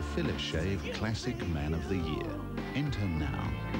Phyllis Shave Classic Man of the Year. Enter now.